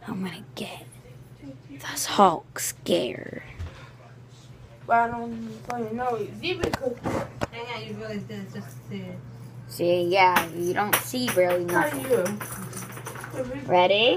I'm gonna get this Hulk scared. But I don't fucking know. Because you really did just see. See, yeah, you don't see really nothing. Ready?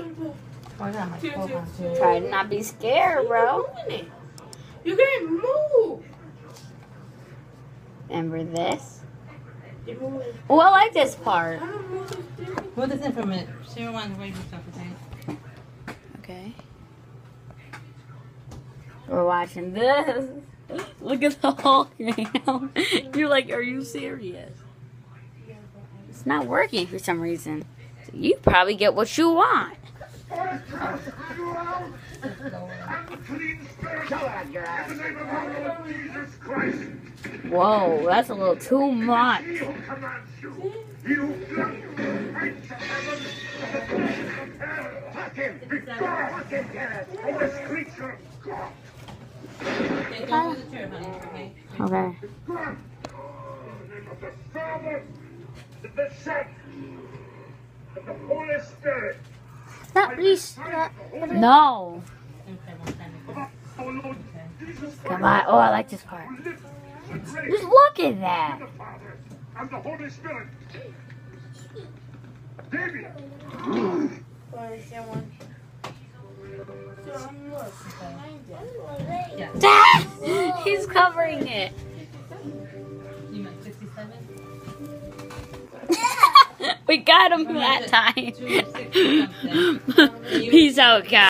Try to not be scared, bro. You can't move. Remember this? Oh, I like this part. Hold this in for a minute. She reminds me of stuff, okay? Okay. We're watching this. Look at the Hulk right now. You're like, are you serious? It's not working for some reason. So you probably get what you want. Whoa, that's a little too much. Okay. No. Come on. Oh, I like this part. Just look at that. And the Holy Spirit. He's covering it. You meant 67? We got him that time. Peace out, guys.